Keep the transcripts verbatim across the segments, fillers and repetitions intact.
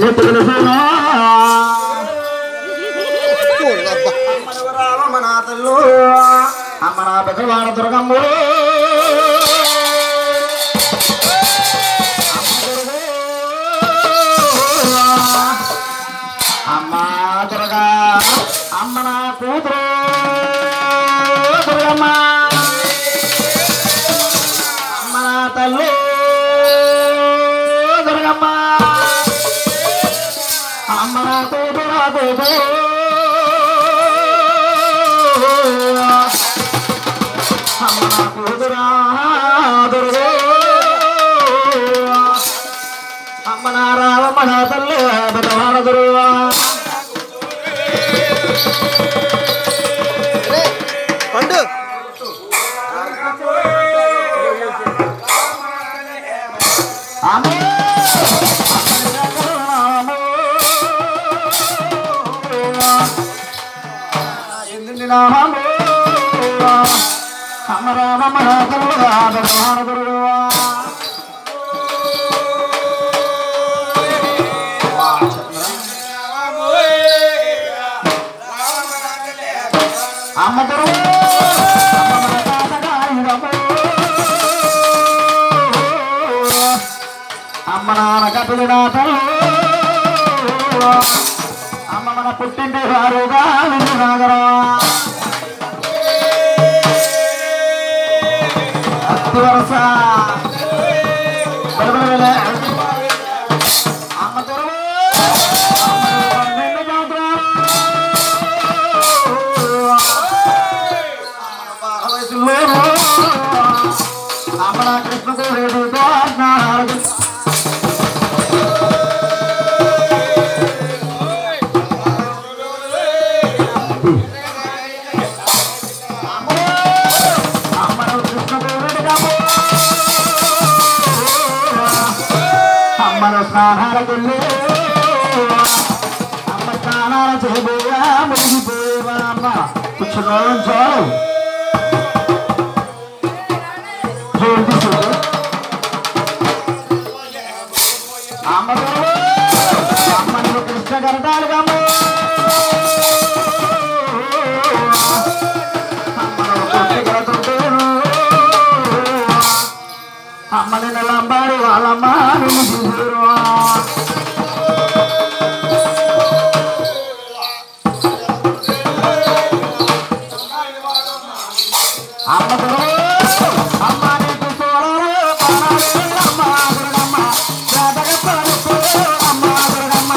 రామనాథులు అమ్మ నా పెద్దవాడ దుర్గమ్మ అమ్మ దుర్గా అమ్మ నా కూతురు దుర్గమ్మ అమ్మ నా తల్లి దుర్గమ్మ అమ్మ నా కూతురు నా కూతురు అమ్మ నా కూతురా దుర్గా అమ్మ నా రామమ్మ నా తల్లి పెద్దవాడ దుర్గా పండు ఎందుకు నామము అమ్మ రామమ్మ నా తల్లి పెద్దవాడ దుర్గా అమ్మ దుర్గా అమ్మ నాన్న కపిలి నా తల్లి అమ్మ మన పుట్టింటి వారుగా నాగరా అత్తి వరస అమ్మ దుర్గా అమ్మ నా కృష్ణ కోరేడుతో నాడు అమ్మను కృష్ణ కోరేడుగా అమ్మను స్నానాలకెళ్ళి అమ్మ స్నానాల చేయబోయా మునిగిపోయేవా అమ్మ కూర్చున్నా చాలు అమ్మను కృష్ణ కరటాలుగా అమ్మను కొట్టి కడుతుంటేను అమ్మని నెలంబాడి వాళ్ళమ్మ చూసారు అమ్మ అమ్మ నీకు సోరలు అమ్మ దుర్గమ్మ అమ్మ దుర్గమ్మ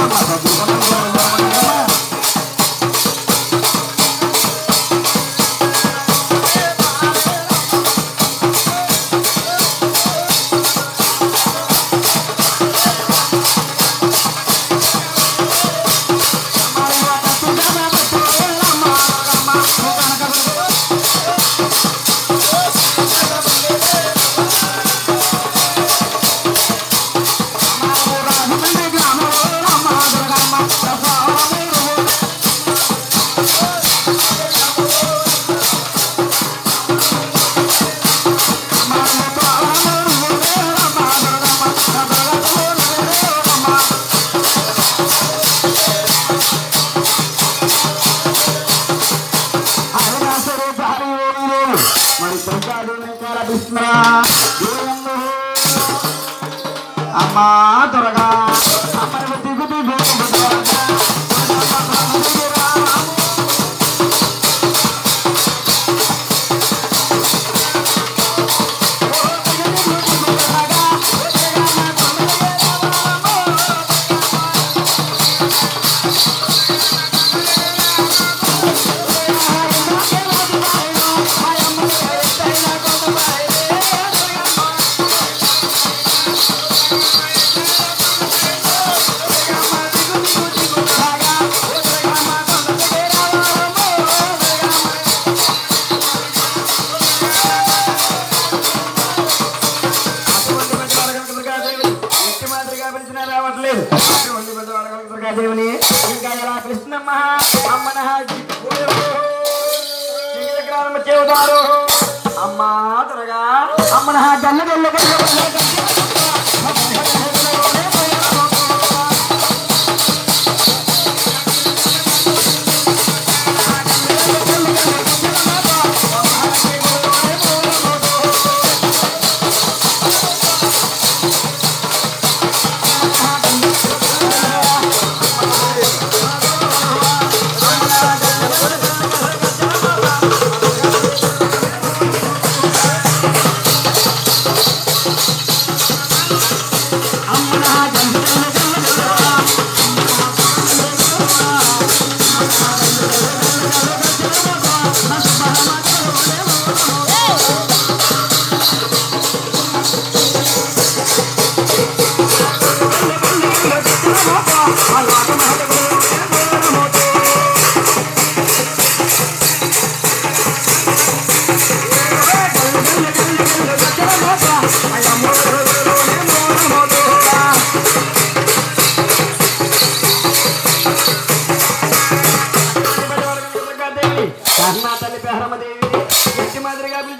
అమ్మా దుర్గా అమ్మను దిగు దిగు దేవుని ఇంకా ఎలా కృష్ణమ్మ అమ్మన చెబుతారు అమ్మ త్వరగా అమ్మన గల్ల గల్ల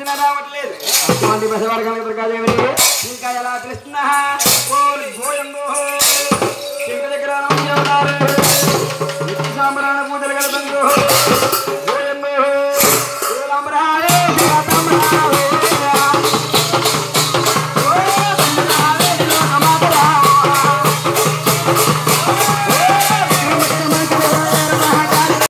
పిలిచినా రావట్లేదు అటువంటి బసవర్గానికి దుర్గాదేవిని ఇంకా ఎలా పిలుస్తున్నా ఓ గోయంబో ఇంటి దగ్గర ఉన్నారు